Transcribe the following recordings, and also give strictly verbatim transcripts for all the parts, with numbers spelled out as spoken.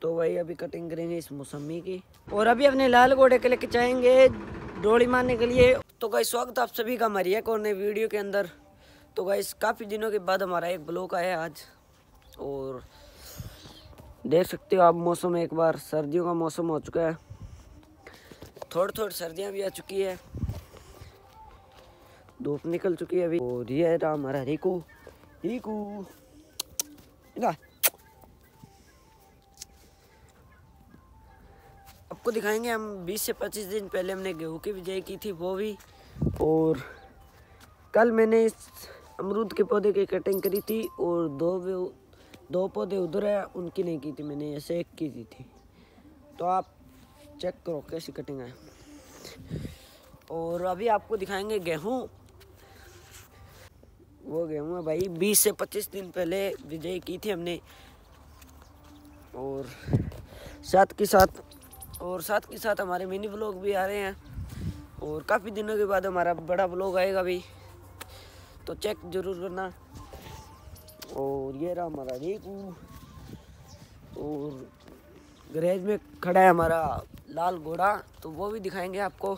तो भाई अभी कटिंग करेंगे इस मौसमी की, और अभी अपने लाल घोड़े के लेके जाएंगे डोली मारने के लिए। तो गाइस स्वागत आप सभी का हमारी एक और नई वीडियो के अंदर। तो गाइस काफ़ी दिनों के बाद हमारा एक ब्लॉग आया आज, और देख सकते हो आप मौसम एक बार सर्दियों का मौसम हो चुका है, थोड़ी थोड़ी सर्दियाँ भी आ चुकी है, धूप निकल चुकी है अभी। और ये रहा हमारा रिकू रिकू आपको दिखाएंगे हम बीस से पच्चीस दिन पहले हमने गेहूं की बिजाई की थी वो भी, और कल मैंने इस अमरूद के पौधे की कटिंग करी थी, और दो दो पौधे उधर है उनकी नहीं की थी मैंने, ऐसे एक की थी। तो आप चेक करो कैसी कटिंग है। और अभी आपको दिखाएंगे गेहूं, वो गेहूं है भाई बीस से पच्चीस दिन पहले बिजाई की थी हमने, और साथ के साथ और साथ के साथ हमारे मिनी ब्लॉग भी आ रहे हैं, और काफ़ी दिनों के बाद हमारा बड़ा ब्लॉग आएगा भी, तो चेक जरूर करना। और ये रहा हमारा रिकू, और गैरेज में खड़ा है हमारा लाल घोड़ा, तो वो भी दिखाएंगे आपको।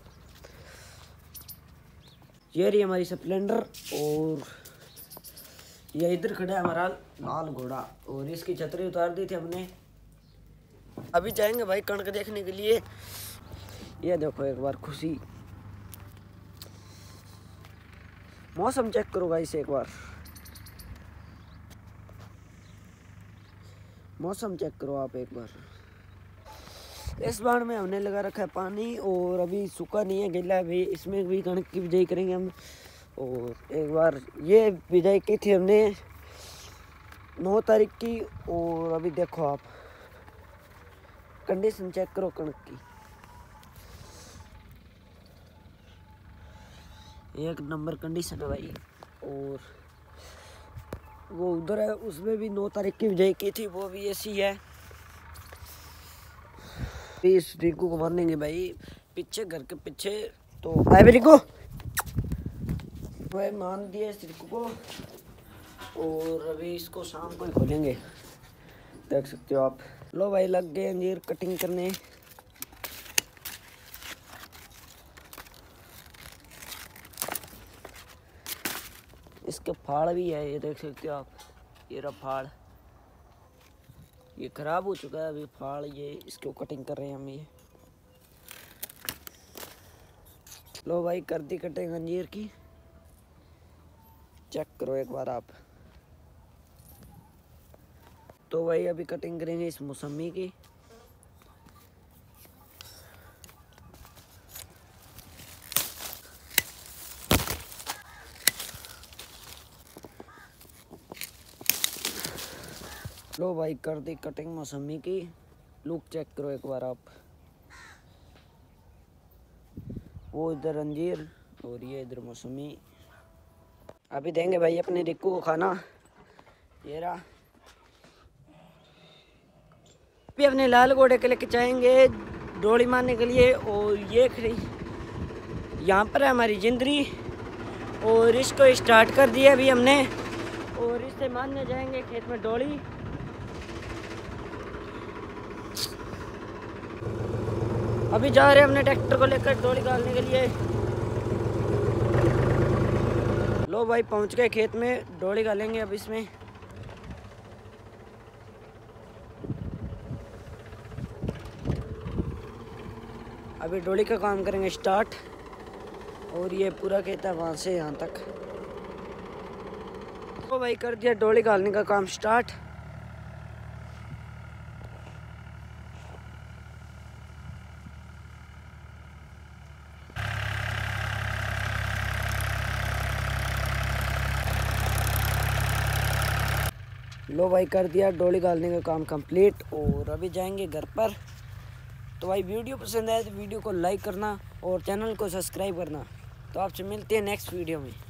ये रही हमारी स्प्लेंडर, और ये इधर खड़ा है हमारा लाल घोड़ा, और इसकी छतरी उतार दी थी हमने। अभी जाएंगे भाई कणक देखने के लिए। ये देखो एक बार खुशी, मौसम चेक करो भाई से एक बार, मौसम चेक करो आप एक बार। इस बार में हमने लगा रखा है पानी, और अभी सूखा नहीं है, गीला है भाई, इसमें भी कणक की बिजाई करेंगे हम। और एक बार ये बिजाई की थी हमने नौ तारीख की, और अभी देखो आप कंडीशन चेक करो कणक की, एक नंबर कंडीशन है भाई। और वो उधर है उसमें भी नौ तारीख की बिजाई की थी, वो भी ऐसी है। इस रिकू को मारेंगे भाई पीछे, घर के पीछे, तो आए भी रिकू भाई मान दिए इस रिकू को, और अभी इसको शाम को ही खोलेंगे, देख सकते हो आप। लो भाई लग गए अंजीर कटिंग करने। इसके फाड़ भी है, ये देख सकते हो आप, ये रहा फाड़, ये खराब हो चुका है अभी फाड़, ये इसको कटिंग कर रहे हैं हम। ये लो भाई कर दी कटिंग अंजीर की, चेक करो एक बार आप। तो भाई अभी कटिंग करेंगे इस मौसमी की। लो भाई कर दी कटिंग मौसमी की, लुक चेक करो एक बार आप। वो इधर अंजीर और ये इधर मौसमी। अभी देंगे भाई अपने रिकू को खाना, ये रहा। अभी अपने लाल घोड़े के लेके जाएंगे डोली मारने के लिए, और ये खड़ी यहाँ पर है हमारी जिंदरी, और इसको स्टार्ट कर दिया अभी हमने, और इससे मारने जाएंगे खेत में डोली। अभी जा रहे हैं हमने ट्रैक्टर को लेकर डोली डालने के लिए। लो भाई पहुंच गए खेत में, डोली डालेंगे अब इसमें। अभी डोली का काम करेंगे स्टार्ट, और ये पूरा खेत है वहाँ से यहाँ तक। तो भाई कर दिया डोली डालने का काम स्टार्ट। लो भाई कर दिया डोली डालने का काम कंप्लीट, और अभी जाएंगे घर पर। तो भाई वीडियो पसंद आए तो वीडियो को लाइक करना, और चैनल को सब्सक्राइब करना। तो आपसे मिलते हैं नेक्स्ट वीडियो में।